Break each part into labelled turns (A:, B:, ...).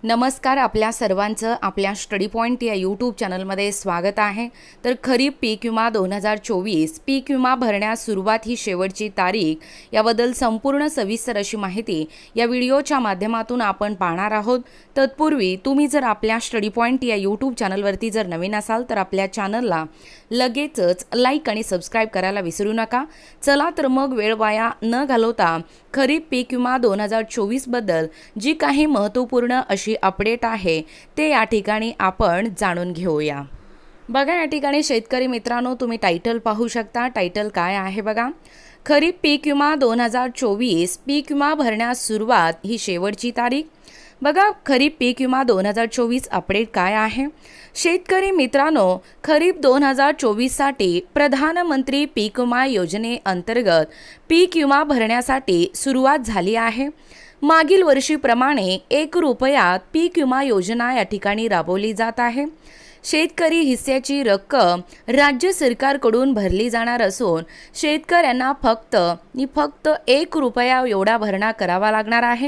A: नमस्कार, आपल्या सर्वांचं आपल्या स्टडी पॉइंट या यूट्यूब चॅनलमध्ये स्वागत आहे। तर खरीप पीक विमा 2024 पीक विमा भरण्यास सुरुवात ही शेवटची तारीख याबद्दल संपूर्ण सविस्तर अशी माहिती या व्हिडिओच्या माध्यमातून आपण पाहणार आहोत। तत्पूर्वी तुम्ही जर आपल्या स्टडी पॉइंट या यूट्यूब चॅनलवरती जर नवीन असाल तर आपल्या चॅनलला लगेचच लाईक आणि सबस्क्राइब करायला विसरू नका। चला तर मग वेळ वाया न घालवता खरीप पीक विमा 2024 बद्दल जी काही महत्त्वपूर्ण अशी अपडेट आहे ते या ठिकाणी आपण जाणून घेऊया। बघा, या ठिकाणी शेतकरी मित्रांनो तुम्ही टायटल पाहू शकता। टायटल काय आहे बघा, खरीप पीक विमा 2024 पीक विमा भरण्यास सुरुवात ही शेवटची तारीख। बघा, खरीप पीक विमा 2024 अपडेट काय आहे। शेतकरी मित्रांनो, खरीप 2024 साठी प्रधानमंत्री पीक विमा योजनेअंतर्गत पीक विमा भरण्यासाठी सुरुवात झाली आहे। मागील वर्षीप्रमाणे 1 रुपयात पीक विमा योजना या ठिकाणी राबवली जात आहे। शेतकरी हिस्स्याची रक्कम राज्य सरकारकडून भरली जाणार असून शेतकऱ्यांना फक्त 1 रुपया एवढा भरणा करावा लागणार आहे।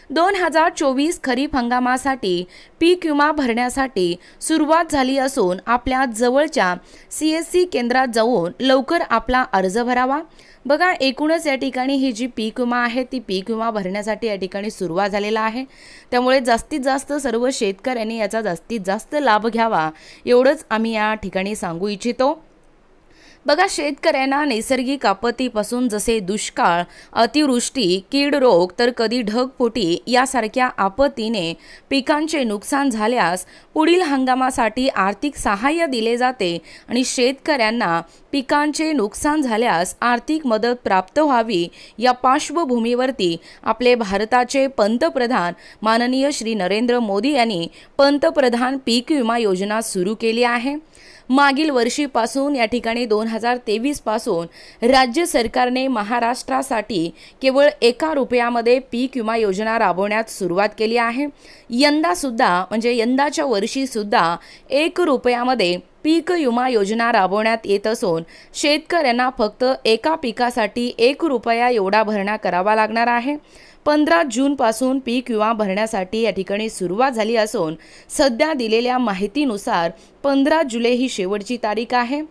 A: 2024 खरीप हंगामासाठी पीक विमा भरण्यासाठी सुरुवात झाली असून आपल्या जवळच्या CSC केंद्रात जाऊन लवकर आपला अर्ज भरावा। बघा, एकूणच या ठिकाणी ही जी पीक विमा आहे ती पीक विमा भरण्यासाठी या ठिकाणी सुरुवात झालेला आहे। त्यामुळे जास्तीत जास्त सर्व शेतकऱ्यांनी याचा जास्तीत जास्त लाभ घ्यावा एवढंच आम्ही या ठिकाणी सांगू इच्छितो। बघा, शेतकऱ्यांना नैसर्गिक आपत्तीपासून जसे दुष्काळ, अतिवृष्टी, कीड रोग तर कधी ढगफुटी यासारख्या आपत्तीने पिकांचे नुकसान झाल्यास पुढील हंगामासाठी आर्थिक सहाय्य दिले जाते आणि शेतकऱ्यांना पिकांचे नुकसान झाल्यास आर्थिक मदत प्राप्त व्हावी या पार्श्वभूमीवरती आपले भारताचे पंतप्रधान माननीय श्री नरेंद्र मोदी यांनी पंतप्रधान पीक विमा योजना सुरू केली आहे। मागील वर्षीपासून या ठिकाणी 2023 पासून राज्य सरकारने महाराष्ट्रासाठी केवळ 1 रुपयामध्ये पीक विमा योजना राबवण्यास सुरुवात केली आहे। यंदा सुद्धा म्हणजे यंदाच्या वर्षी सुद्धा 1 रुपयामध्ये पीक विमा योजना राबवण्यात येत असून शेतकऱ्यांना फक्त एका पिकासाठी 1 रुपया एवढा भरणा करावा लागणार आहे। 15 जून पासून पीक विमा भरण्यासाठी या ठिकाणी सुरुवात झाली असून सध्या दिलेल्या माहितीनुसार 15 जुलै ही शेवटची तारीख आहे।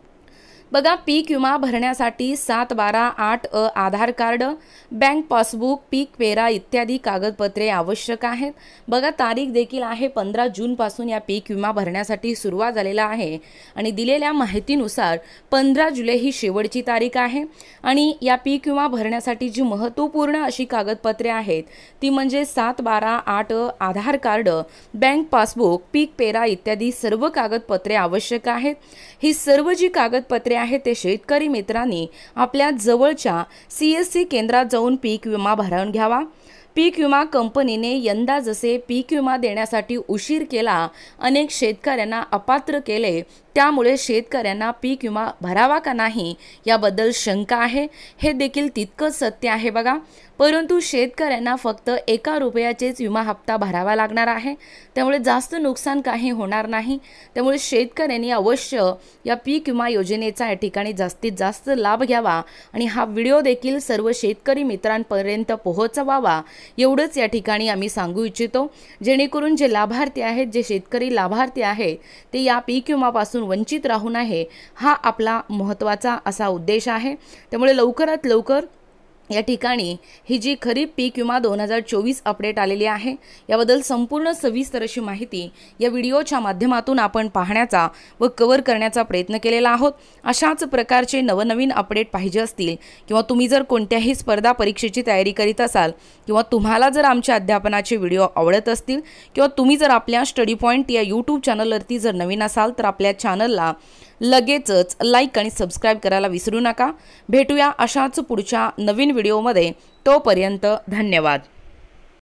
A: बघा, पीक विमा भरण्यासाठी 7/12/8 आधार कार्ड, बँक पासबुक, पीक पेरा इत्यादी कागदपत्रे आवश्यक आहेत। बघा, तारीख देखील आहे 15 जून पासून या पीक विमा भरण्यासाठी सुरुवात झालेला आहे आणि दिलेल्या माहितीनुसार 15 जुलै ही शेवटची तारीख आहे। आणि या पीक विमा भरण्यासाठी जी महत्त्वपूर्ण अशी कागदपत्रे आहेत ती म्हणजे 7/12/8 आधार कार्ड, बँक पासबुक, पीक पेरा इत्यादी सर्व कागदपत्रे आवश्यक आहेत। ही सर्व जी कागदपत्रे आहे ते शेतकरी मित्रांनी आपल्या जवळच्या CSC केंद्रात जाऊन पीक विमा भरून घ्यावा। पीक विमा कंपनीने यंदा जसे पीक विमा देण्यासाठी उशीर केला, अनेक शेतकऱ्यांना अपात्र केले, त्यामुळे शेतकऱ्यांना पीक विमा भरावा का नाही याबद्दल शंका आहे। हे देखील तितकंच सत्य आहे बघा, परंतु शेतकऱ्यांना फक्त 1 रुपयाचेच विमा हप्ता भरावा लागणार आहे। त्यामुळे जास्त नुकसान काही होणार नाही। त्यामुळे शेतकऱ्यांनी अवश्य या पीक विमा योजनेचा या ठिकाणी जास्तीत जास्त लाभ घ्यावा आणि हा व्हिडिओ देखील सर्व शेतकरी मित्रांपर्यंत पोहोचवावा एवढंच या ठिकाणी आम्ही सांगू इच्छितो, जेणेकरून जे लाभार्थी आहेत, जे शेतकरी लाभार्थी आहेत ते या पीक विमापासून वंचित राहू नये हा आपला महत्त्वाचा असा उद्देश आहे। त्यामुळे लवकरात लवकर या ठिकाणी ही जी खरीप पीक विमा 2024 अपडेट आलेली आहे याबद्दल संपूर्ण सविस्तर अशी माहिती या व्हिडिओच्या माध्यमातून आपण पाहण्याचा व कव्हर करण्याचा प्रयत्न केलेला आहोत। अशाच प्रकारचे नवनवीन अपडेट पाहिजे असतील किंवा तुम्ही जर कोणत्याही स्पर्धा परीक्षेची तयारी करीत असाल किंवा तुम्हाला जर आमच्या अध्यापनाचे व्हिडिओ आवडत असतील किंवा तुम्ही जर आपल्या स्टडी पॉइंट या यूट्यूब चॅनलवरती जर नवीन असाल तर आपल्या चॅनलला लगेचच लाईक आणि सबस्क्राइब करायला विसरू नका। भेटूया अशाच पुढच्या नवीन व्हिडिओमध्ये, तोपर्यंत धन्यवाद।